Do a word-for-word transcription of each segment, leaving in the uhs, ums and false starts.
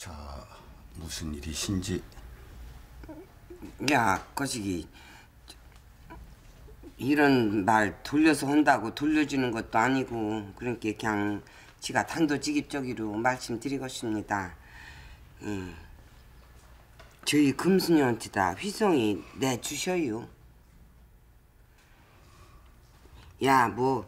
자, 무슨 일이신지. 야, 거시기. 이런 말 돌려서 한다고 돌려주는 것도 아니고 그러니까 그냥 지가 단도직입적으로 말씀드리겠습니다. 음. 저희 금순이한테다 휘성이 내주셔요. 야, 뭐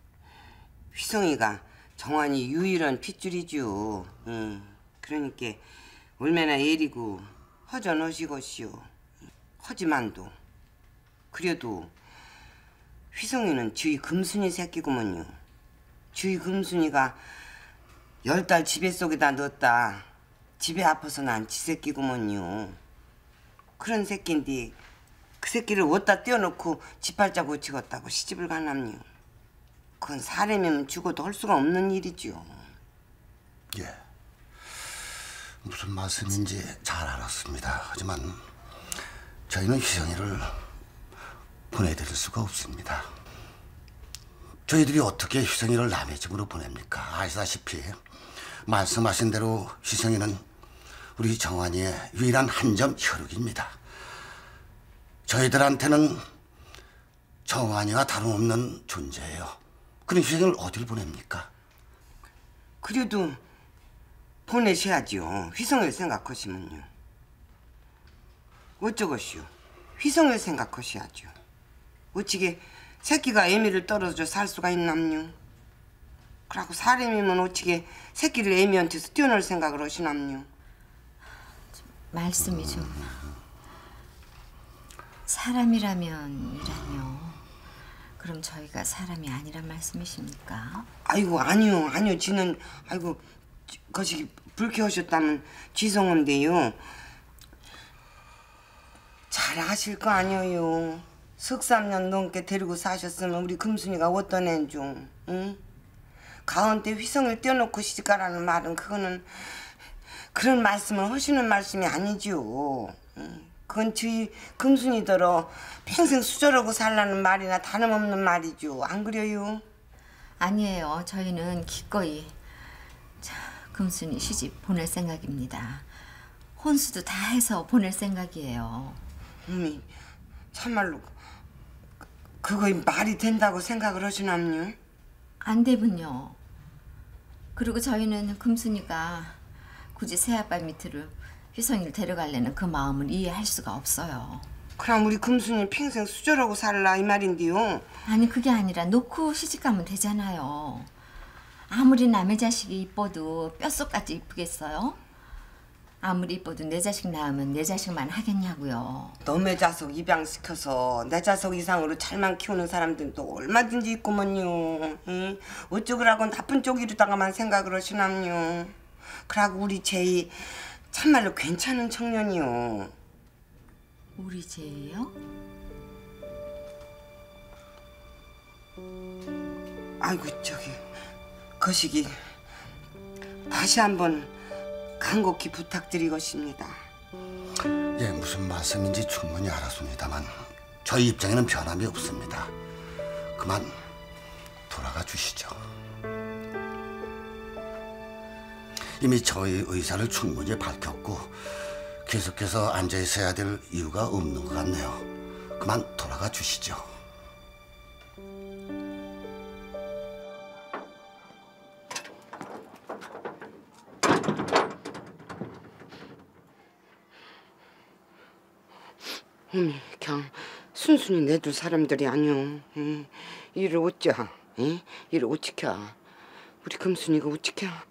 휘성이가 정환이 유일한 핏줄이죠. 음. 그러니까 얼마나 애리고 허전하시겠시오. 하지만도 그래도 휘성이는 저희 금순이 새끼구먼요. 저희 금순이가 열 달 집에 속에다 넣었다 집에 아파서 난 지 새끼구먼요. 그런 새끼인데 그 새끼를 어디다 떼어놓고 지팔자 고치겠다고 시집을 가남요. 그건 사람이면 죽어도 할 수가 없는 일이죠. 예, 무슨 말씀인지 잘 알았습니다. 하지만 저희는 휘성이를 보내드릴 수가 없습니다. 저희들이 어떻게 휘성이를 남의 집으로 보냅니까? 아시다시피 말씀하신 대로 휘성이는 우리 정환이의 유일한 한 점 혈육입니다. 저희들한테는 정환이와 다름없는 존재예요. 그럼 휘성이를 어디를 보냅니까? 그래도 보내셔야죠. 휘성을 생각하시면요. 어쩌겠슈. 휘성을 생각하셔야죠. 어찌게 새끼가 애미를 떨어져 살 수가 있남요. 그러고 사람이면 어찌게 새끼를 애미한테서 떼어놓을 생각을 하시남요. 말씀이 좀... 사람이라면이라뇨. 그럼 저희가 사람이 아니란 말씀이십니까? 아이고 아니요 아니요. 지는 아이고 거시기 불쾌하셨다면 죄송한데요. 잘 아실 거 아니에요. 석삼 년 넘게 데리고 사셨으면 우리 금순이가 어떤 애인 중, 응? 가은 때 휘성을 떼어놓고 시집가라는 말은 그거는 그런 말씀을 하시는 말씀이 아니지요. 응? 그건 저희 금순이더러 평생 수저러고 살라는 말이나 다름없는 말이죠. 안 그래요? 아니에요. 저희는 기꺼이 자, 금순이 시집 보낼 생각입니다. 혼수도 다 해서 보낼 생각이에요. 어머니, 참말로 그거 말이 된다고 생각을 하시남요? 안 되군요. 그리고 저희는 금순이가 굳이 새아빠 밑으로 휘성이를 데려가려는 그 마음을 이해할 수가 없어요. 그럼 우리 금순이 평생 수저라고 살라 이 말인데요. 아니 그게 아니라 놓고 시집가면 되잖아요. 아무리 남의 자식이 이뻐도 뼛속까지 이쁘겠어요? 아무리 이뻐도 내 자식 낳으면 내 자식만 하겠냐고요. 너의 자석 입양시켜서 내 자석 이상으로 잘만 키우는 사람들도 얼마든지 있구먼요. 응? 어쩌그라고 나쁜 쪽이로다가만 생각을 하시남요. 그러고 우리 제이 참말로 괜찮은 청년이요. 우리 제이요? 아이고 저기 거시기 다시 한번 간곡히 부탁드리겠습니다. 예, 무슨 말씀인지 충분히 알았습니다만 저희 입장에는 변함이 없습니다. 그만 돌아가 주시죠. 이미 저희 의사를 충분히 밝혔고 계속해서 앉아 있어야 될 이유가 없는 것 같네요. 그만 돌아가 주시죠. 어미, 그냥 순순히 내둘 사람들이 아니오. 응? 이를 어쩌? 응? 이를 어찌켜? 우리 금순이가 어찌켜?